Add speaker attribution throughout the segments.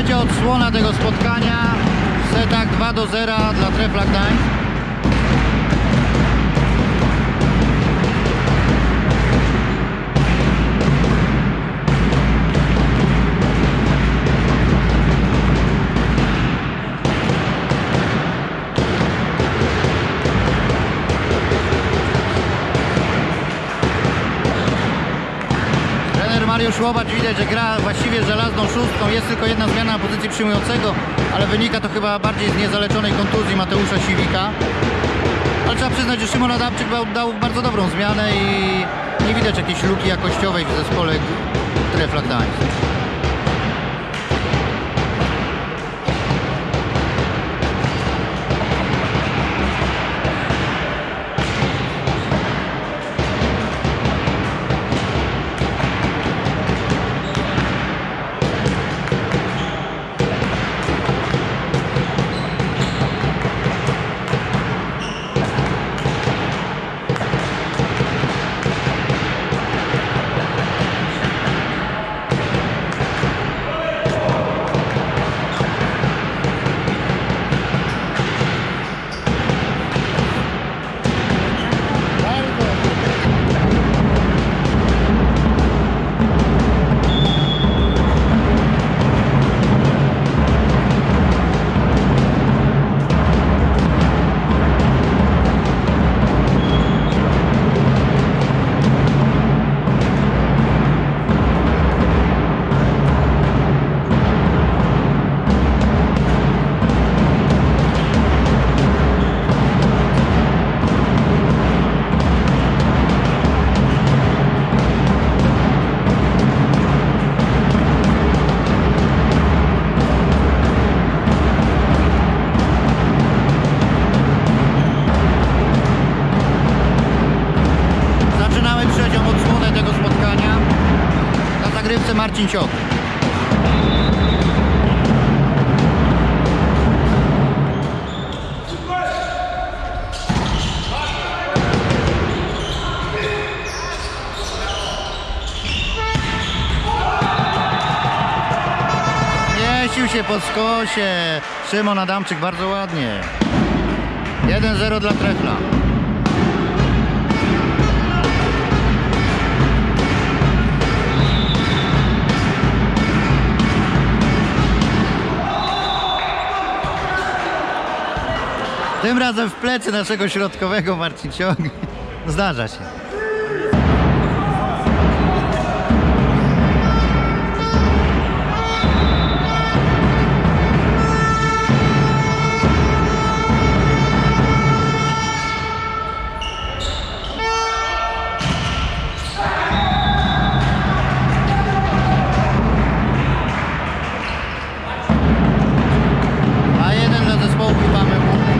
Speaker 1: Trzecia odsłona tego spotkania w setach 2-0 dla Trefla Gdańsk. Mariusz Łobacz widać, że gra właściwie żelazną szóstką. Jest tylko jedna zmiana na pozycji przyjmującego, ale wynika to chyba bardziej z niezaleczonej kontuzji Mateusza Siwika. Ale trzeba przyznać, że Szymon Adamczyk dał bardzo dobrą zmianę i nie widać jakiejś luki jakościowej w zespole Trefla Gdańsk. Marcin Ciot. Mieścił się pod skosie. Szymon Adamczyk bardzo ładnie. 1-0 dla Trefla. Tym razem w plecy naszego środkowego Marcin Ciąg. Zdarza się. A jeden dla zespołu mamy.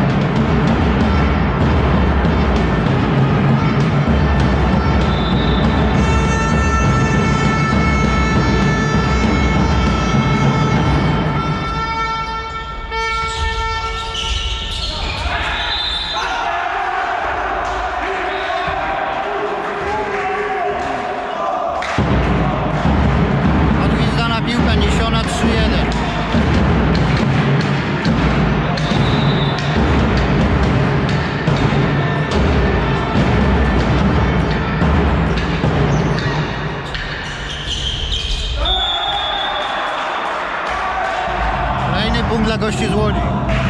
Speaker 1: Piłka niesiona 3-1. Kolejny punkt dla gości z Łodzi.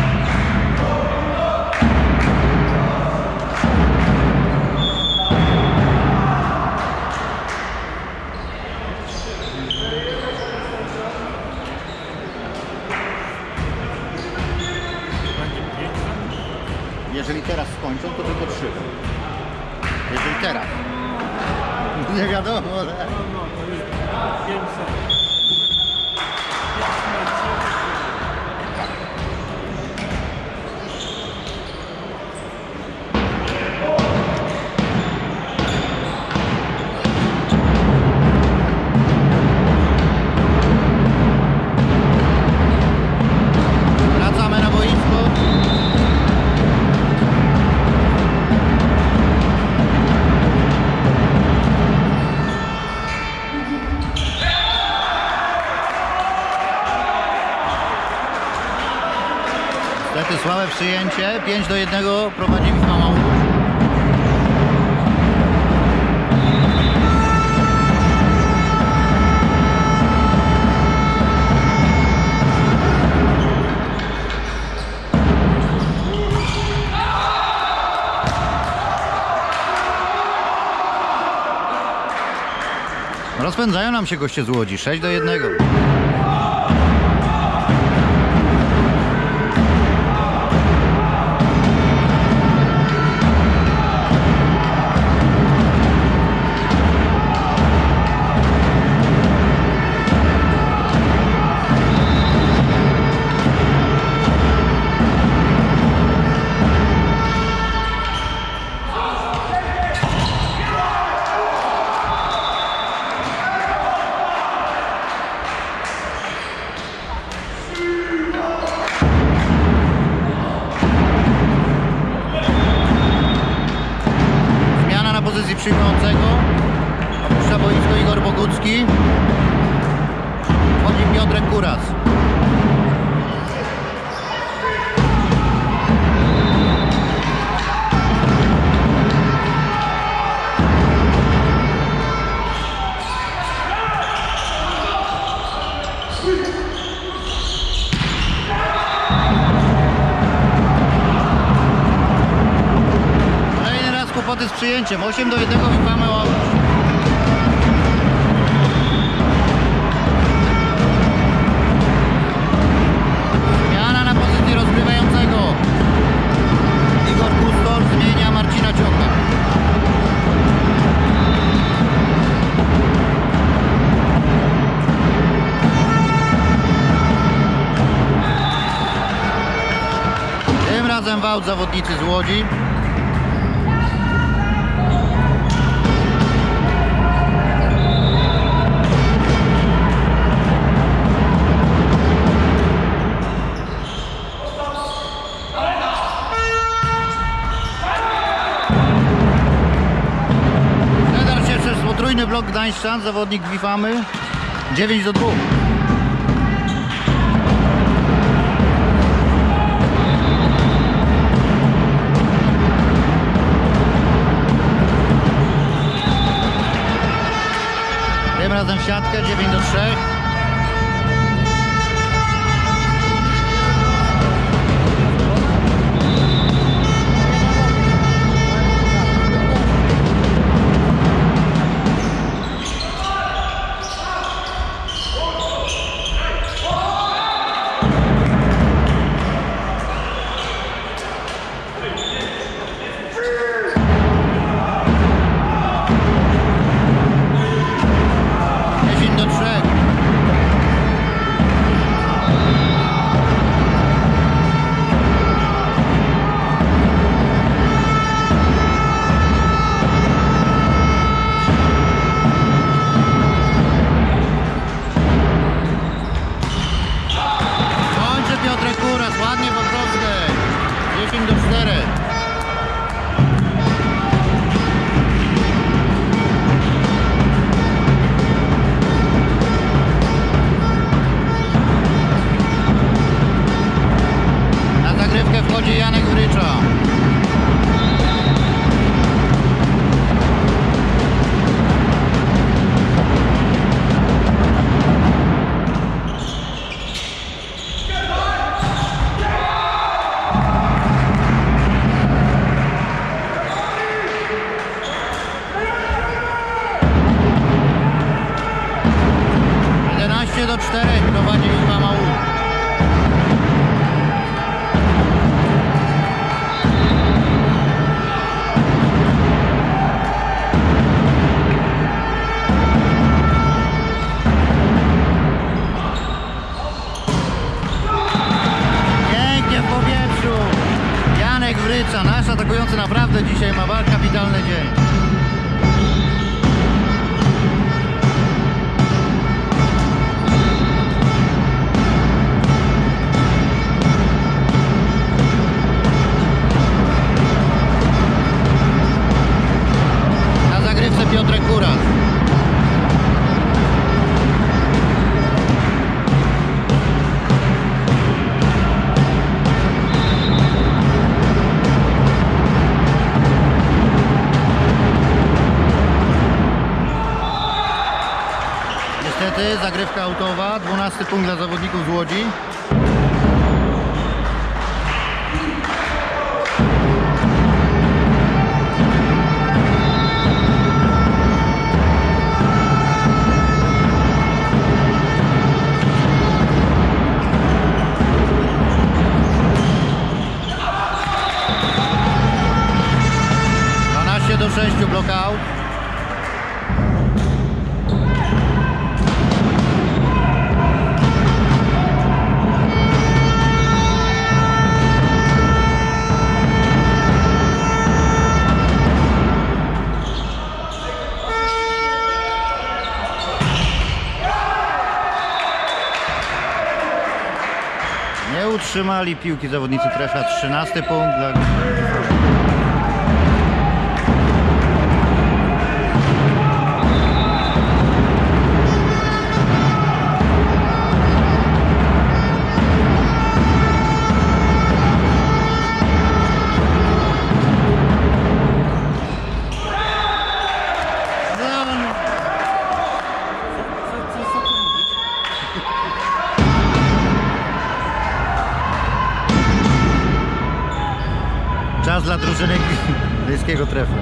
Speaker 1: Jeżeli teraz skończą, to tylko 3. Jeżeli teraz. Nie wiadomo, ale... Wracamy na boisko. Słabe przyjęcie, 5-1 prowadzi Wisła Małódź. Rozpędzają nam się goście z Łodzi, 6-1. Pozycji przyjmującego opuszcza boisko Igor Bogucki, wchodzi Piotrek Kuras. Kłopoty z przyjęciem, 8-1 Wisła Małódź. Zmiana na pozycji rozgrywającego. Igor Kustor zmienia Marcina Ciocha. Tym razem w aut zawodnicy z Łodzi. Potrójny blok Gdańszczan, zawodnik Wifamy, 9-2. Tym razem w siatkę, 9-3. Ładnie po prostu, 10-4. Na zagrywkę wchodzi Janek Wrycza. Do 4 prowadzi Wisła Małódź. Pięknie w powietrzu. Janek Wrycza, nasz atakujący, naprawdę dzisiaj ma kapitalny dzień. Niestety zagrywka autowa, 12 punkt dla zawodników z Łodzi. Do 6 blockout. Nie utrzymali piłki zawodnicy Tresza. 13 punkt dla... Czas dla drużyny Gdyńskiego Trefla.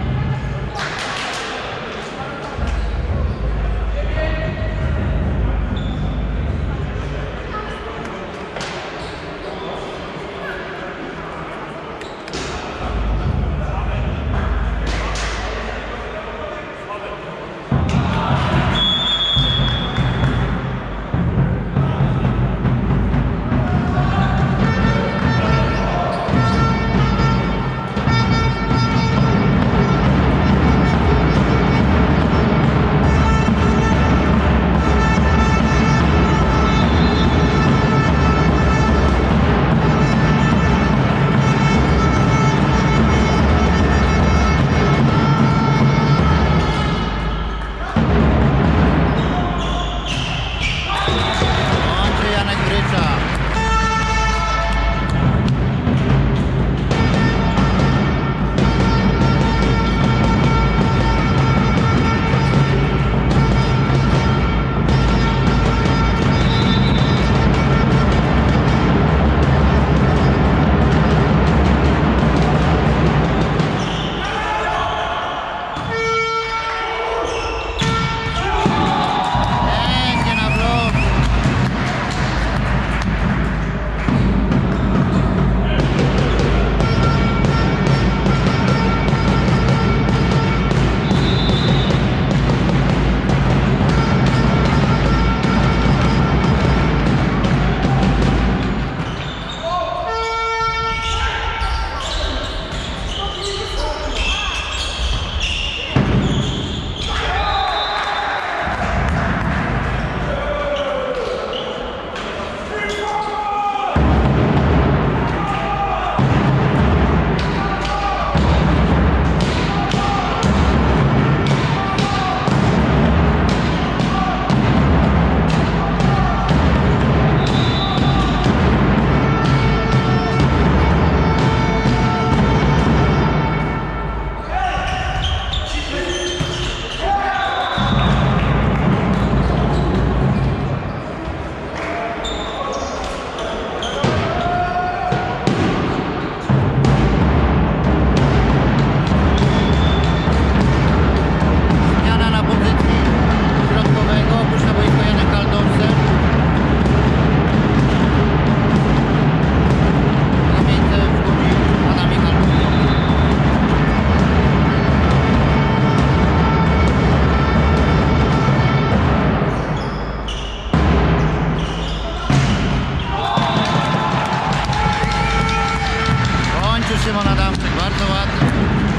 Speaker 1: Szymon Adamczyk, bardzo ładnie.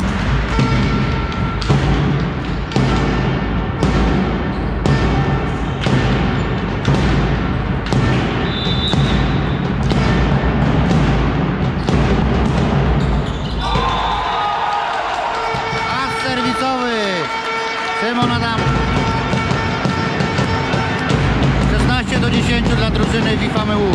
Speaker 1: As serwisowy Szymon Adamczyk. 16-10 dla drużyny Wifamy Łódź.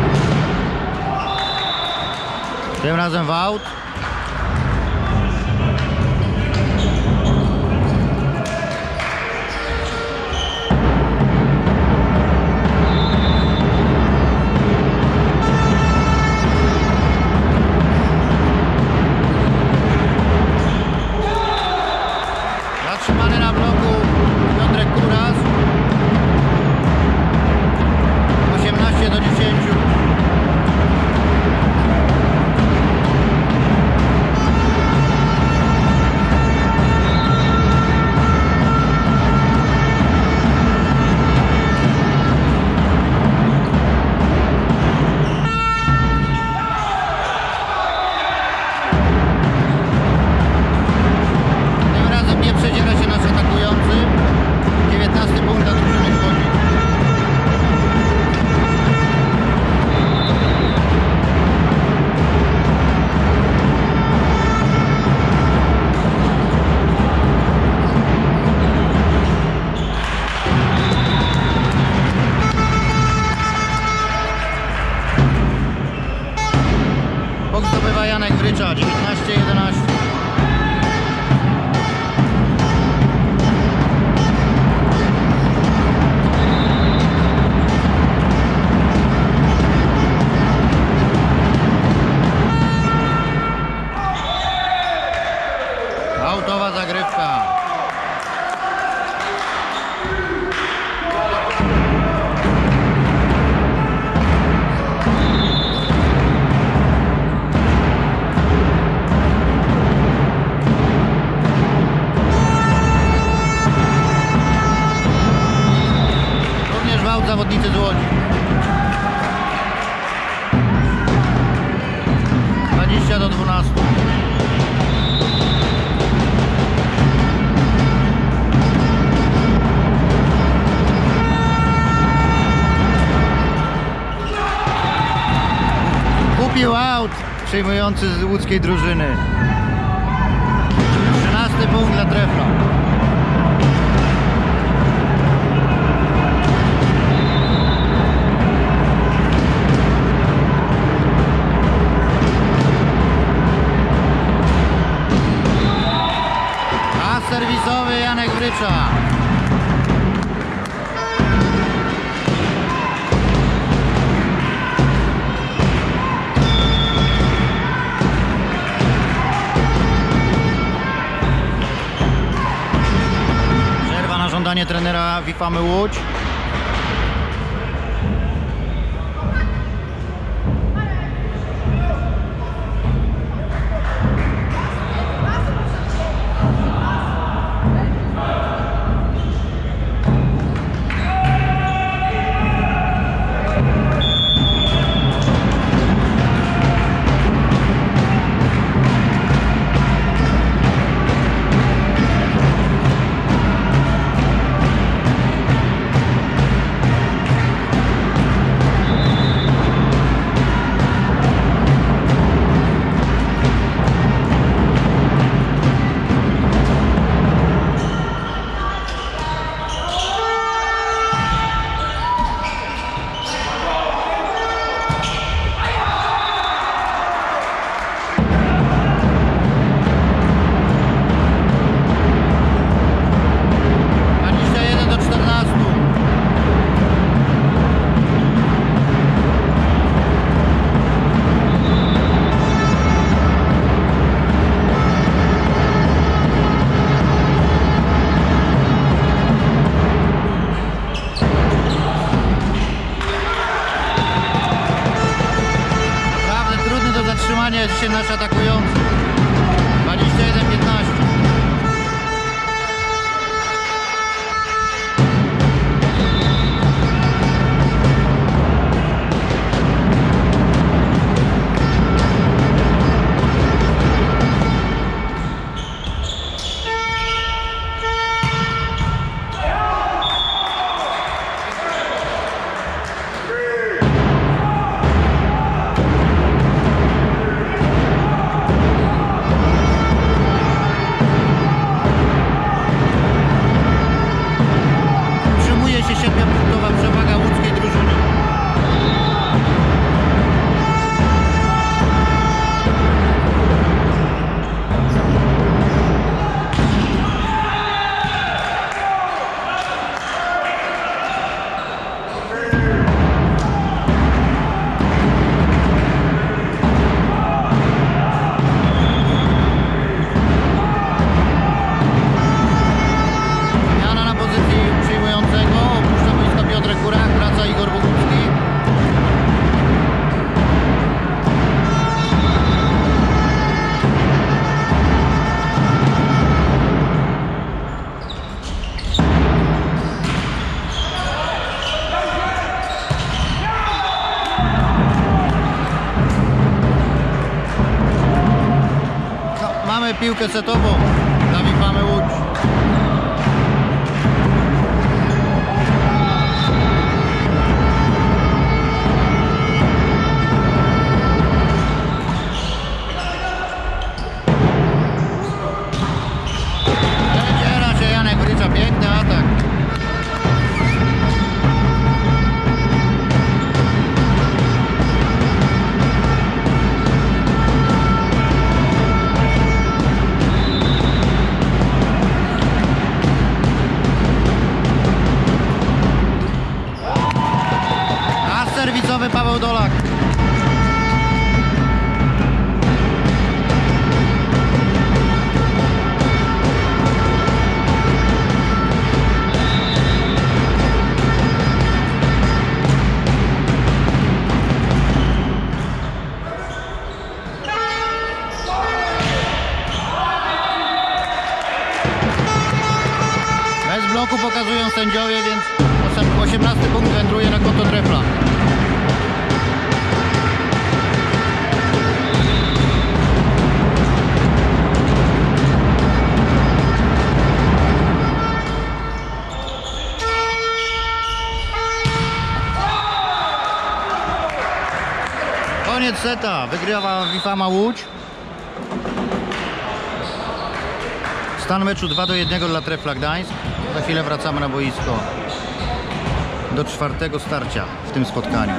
Speaker 1: Tym razem w aut. Wrycza, 19-11. Autowa zagrywka. Również w aut zawodnicy z Łodzi. 20-12. Kupił aut przyjmujący z łódzkiej drużyny. 13 punkt dla Trefla. A serwisowy Janek Wrycza. Żądanie trenera Wifamy Łódź. Dzisiaj nasz atakujący 21-15. Mamy piłkę setową dla Wifamy Łódź. Zadziera się Janek Wrycza, piękny atak. boku pokazują sędziowie, więc 18 punkt wędruje na konto Trefla. Koniec seta, wygrywa Wifama Łódź. Stan meczu 2-1 dla Trefla Gdańsk. Za chwilę wracamy na boisko do czwartego starcia w tym spotkaniu.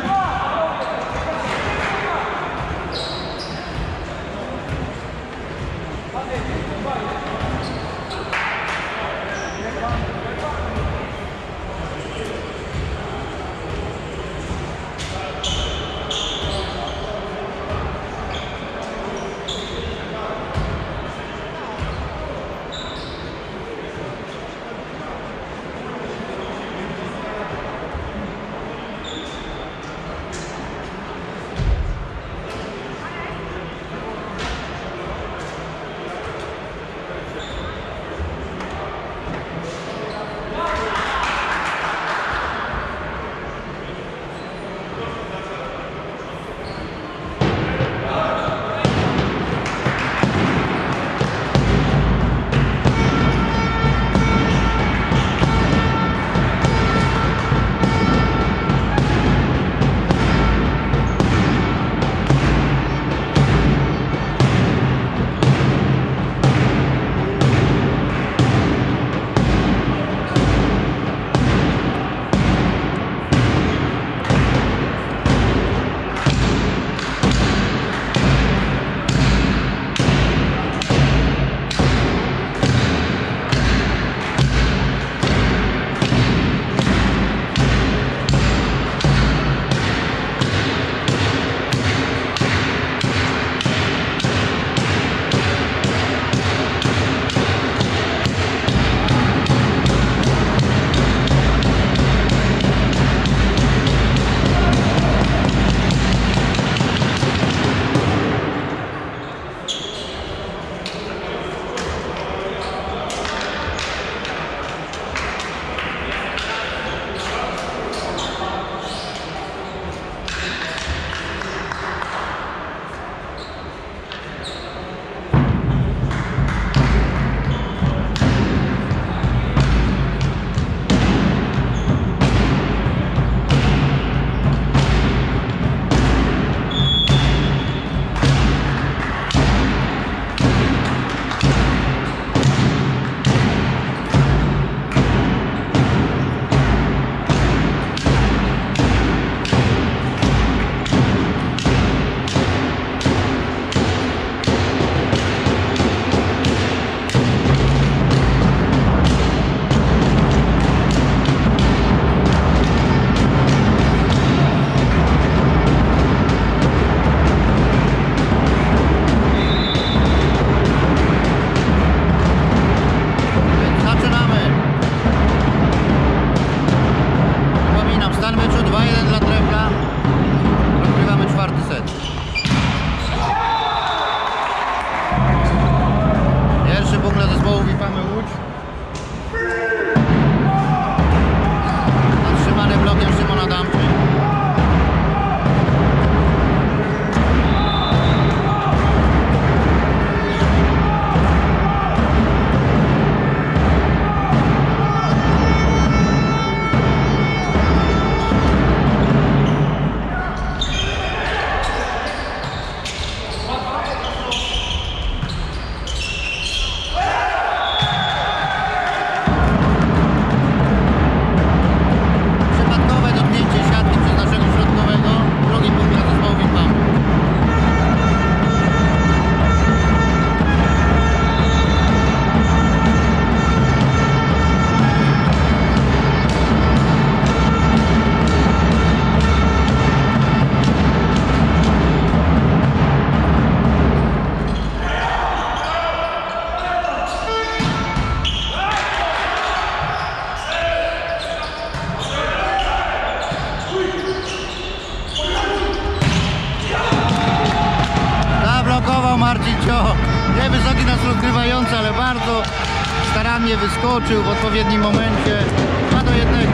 Speaker 1: Niewysoki nas rozgrywający, ale bardzo starannie wyskoczył w odpowiednim momencie. 2-1.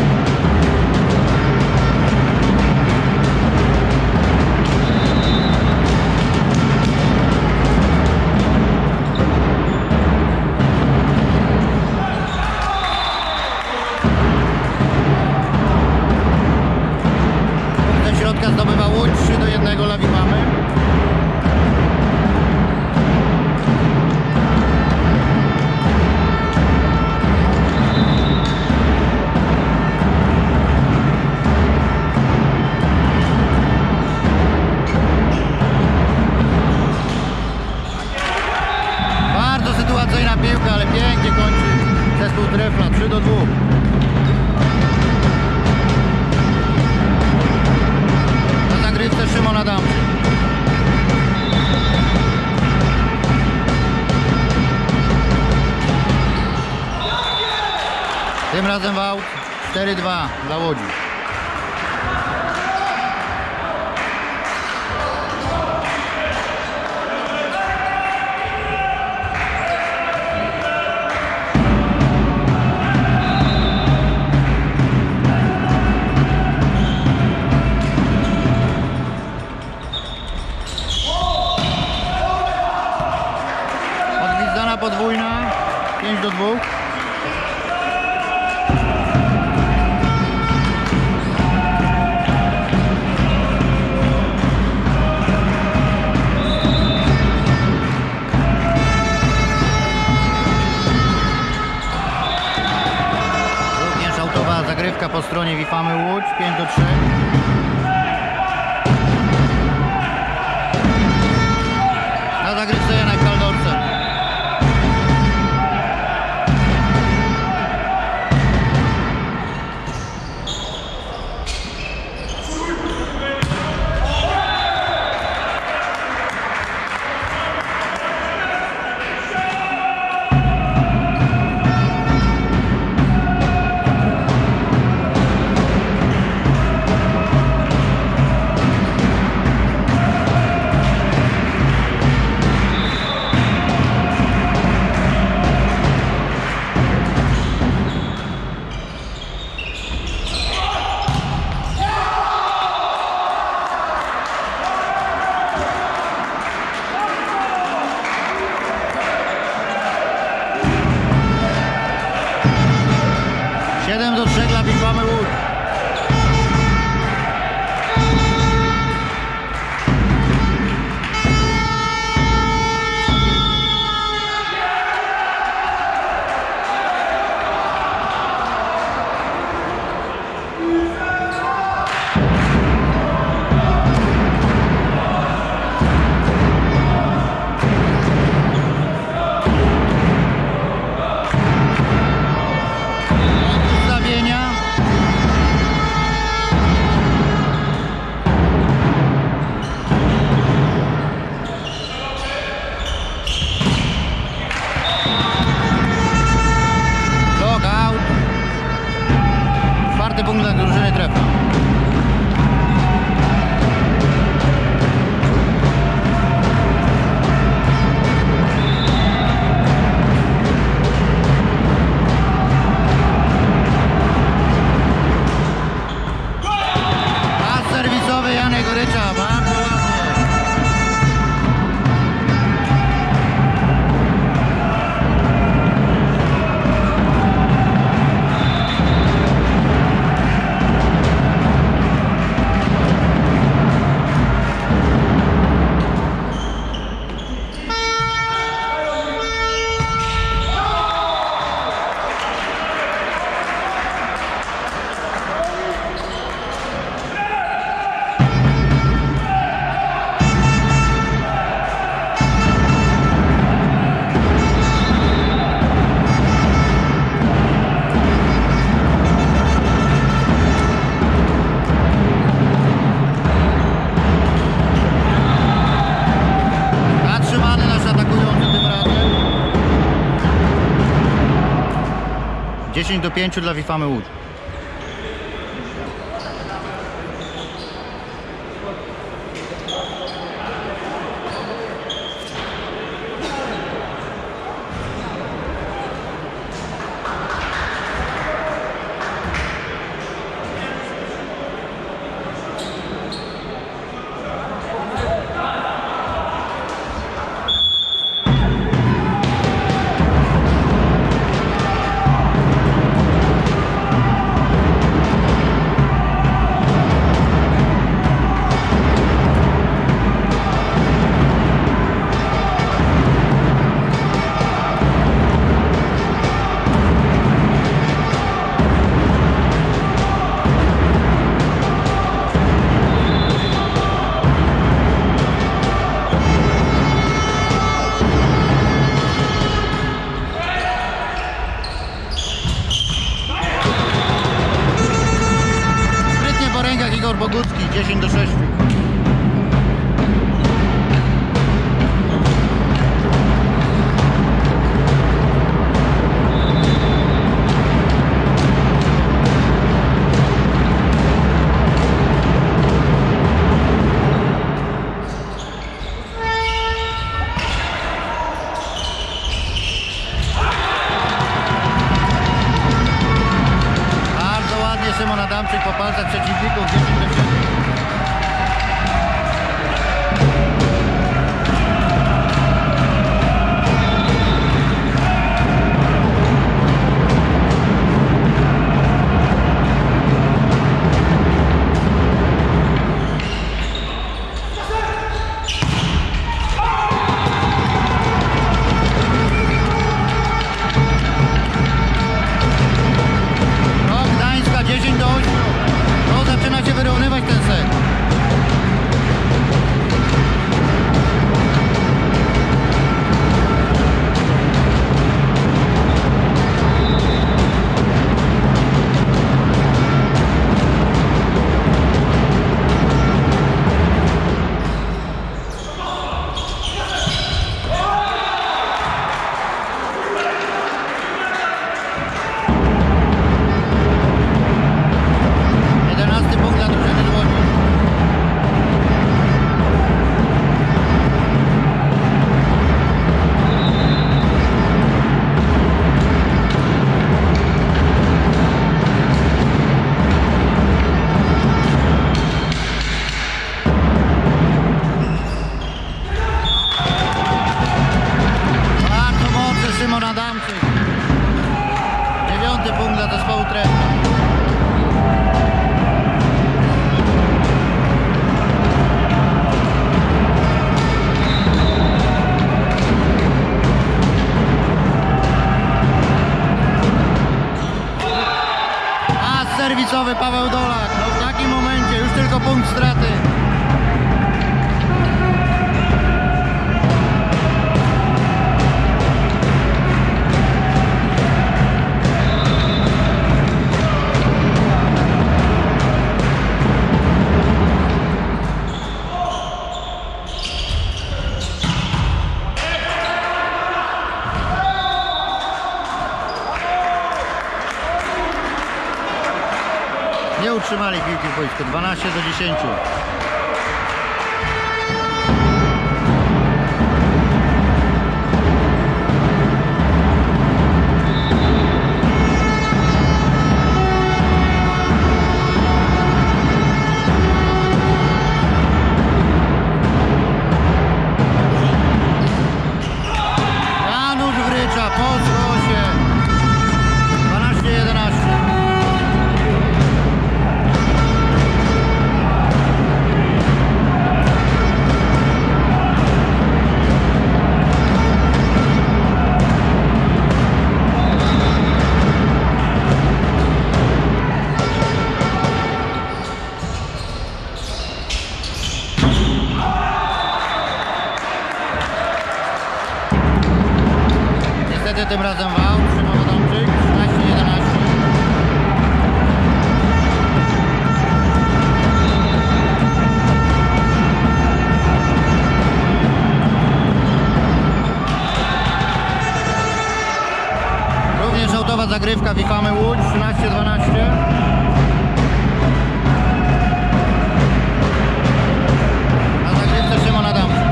Speaker 1: Ze środka zdobywa Łódź, 3-1 dla Wifamy. Sytuacyjna piłka, ale pięknie kończy zespół Trefla. 3-2. Na zagrywce Szymon Adamczyk. Tym razem aut. 4-2 dla Łodzi. Podwójna, 5-2. Również autowa zagrywka po stronie Wifamy Łódź, 5-3. Na zagrywce Janek Kaldorcem. Dla Wifamy Łódź. Punkt dla drużyny Trefla. Pas serwisowy Janek Gorycza, bardzo ładnie. Zatrzymany nasz atakujący tym razem. 10-5 dla Wifamy Łódź. Adamczyk po palcach przeciwników 10-7. Zaczyna się wyrównywać ten set. Szymon Adamczyk. 9. punkt dla zespołu Trefla. A serwisowy Paweł Dolak. No w takim momencie już tylko punkt straty. Nie utrzymali piłki w boisku. 12-10. Janusz Wrycza po skosie. 12-11. Niestety tym razem wał, Szymon Adamczyk, 13-11. Również autowa zagrywka Wifamy Łódź, 13-12. Na zagrywce Szymon Adamczyk.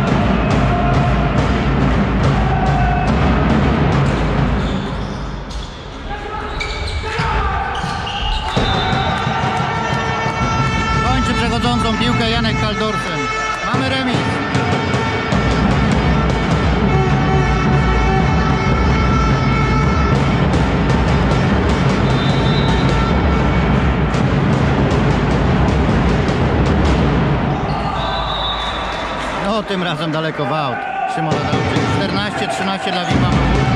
Speaker 1: Przechodzącą piłkę Janek Haldorsen. Mamy remis. No tym razem daleko w aut. Szymon Adamczyk. 14-13 dla Wifamy.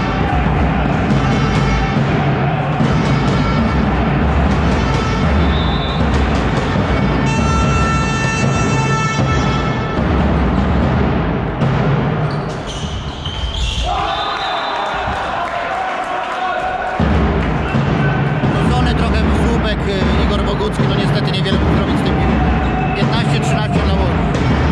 Speaker 1: Igor Bogucki, no niestety niewiele mógł zrobić z tym piłką. 15-13 dla Łodzi.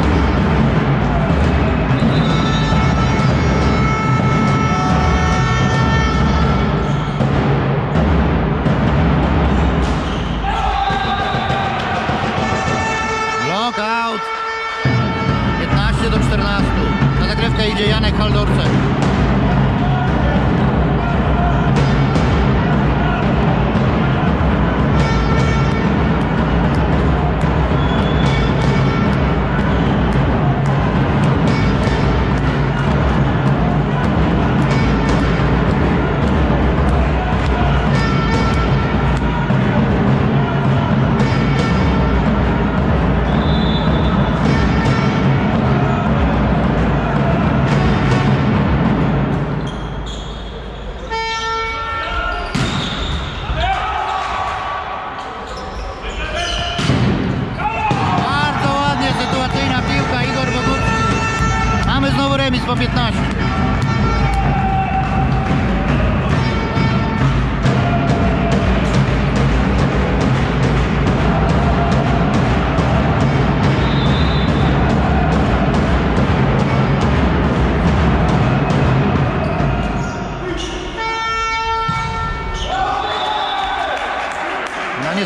Speaker 1: Lockout. 15-14. Na zagrywkę idzie Janek Haldorsen.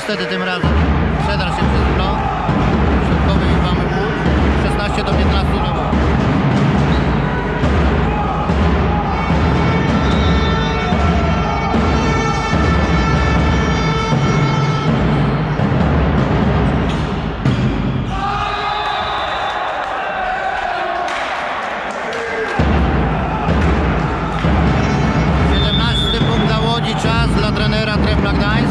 Speaker 1: niestety tym razem przedarł się przez blok. Środkowy Iwamy Łódź. 16 do 15 do boku. Czas dla trenera Trefla Gdańsk.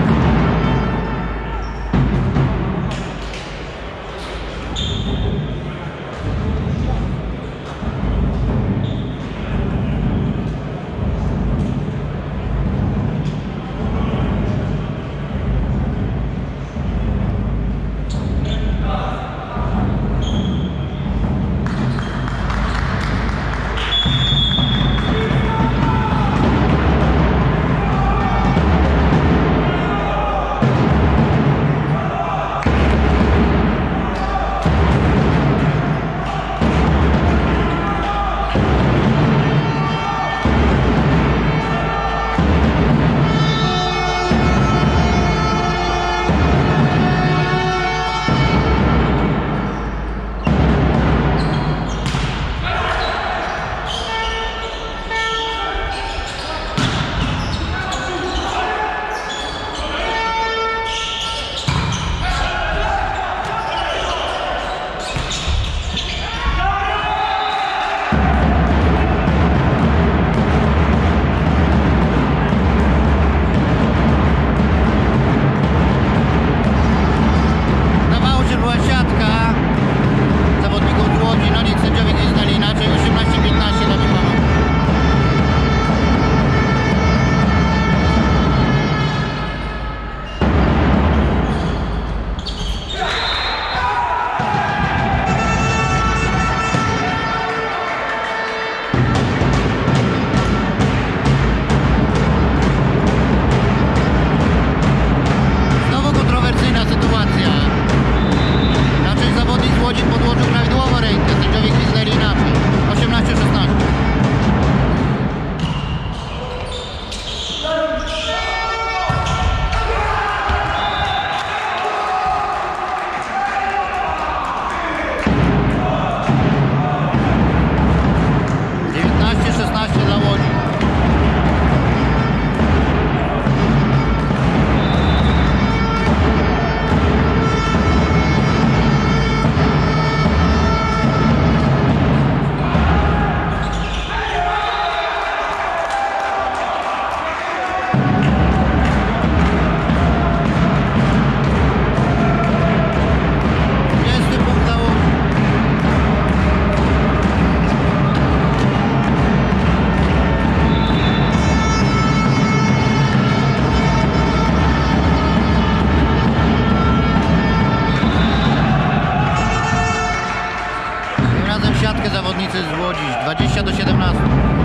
Speaker 1: Zawodnicy z Łodzi 20 do 17.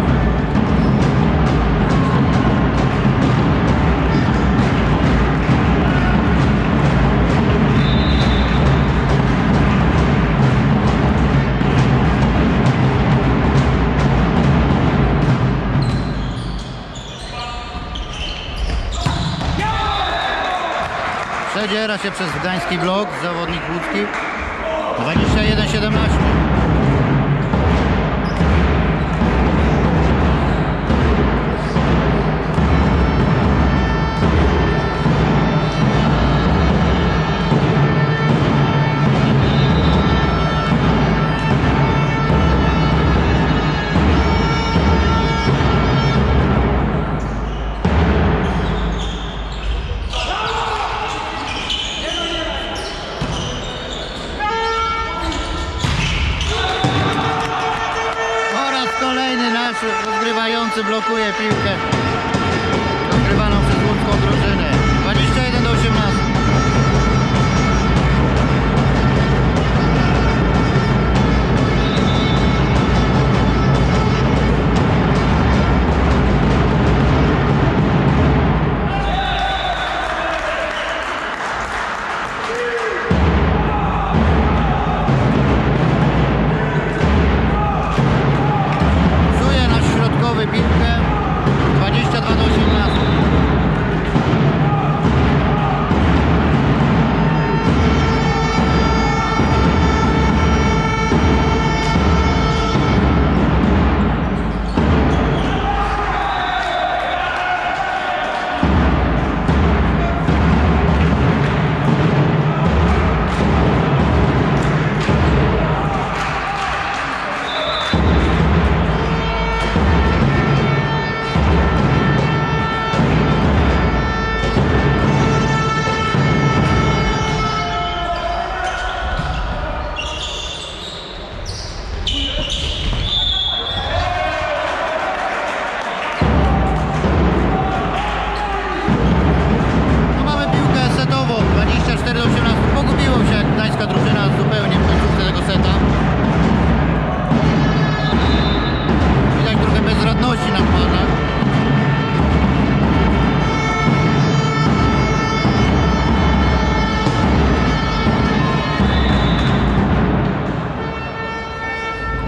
Speaker 1: Przedziera się przez gdański blok zawodnik łódzki 21-17. Rozgrywający blokuje piłkę rozgrywaną przez łódzką drużynę 21 do 18. Piłkę 22 do 18.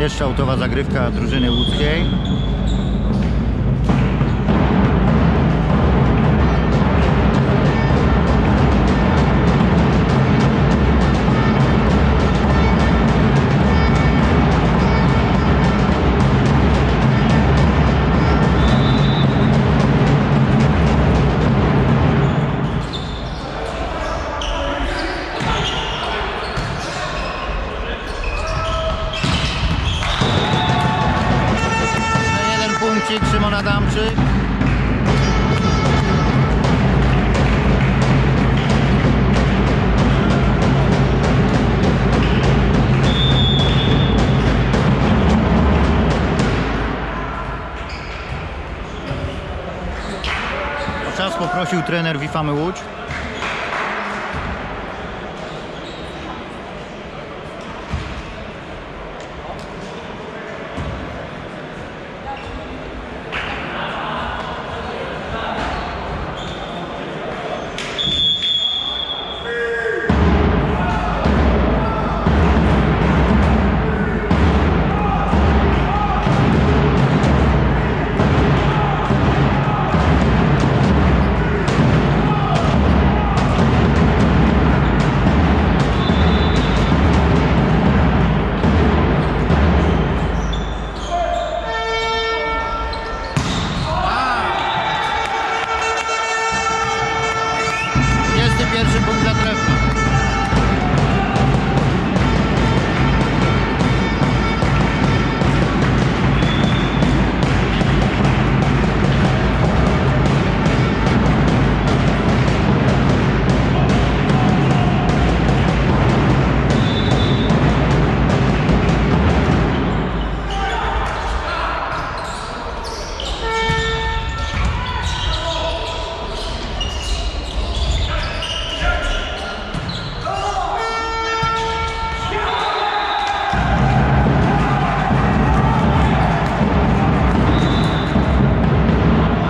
Speaker 1: Jeszcze autowa zagrywka drużyny łódzkiej. Szymon Adamczyk. O czas poprosił trener Wifamy Łódź. Pierwszy punkt dla Drewna.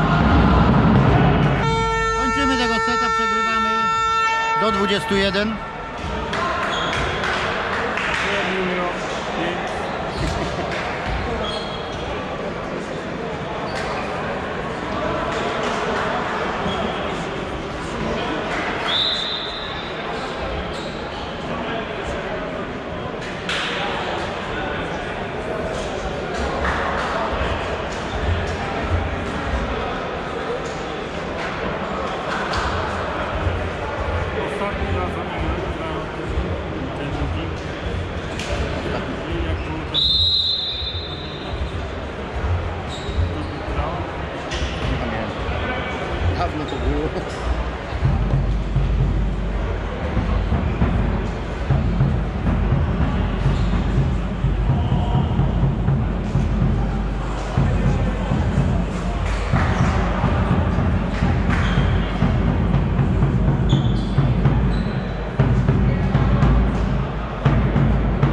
Speaker 1: Do 21.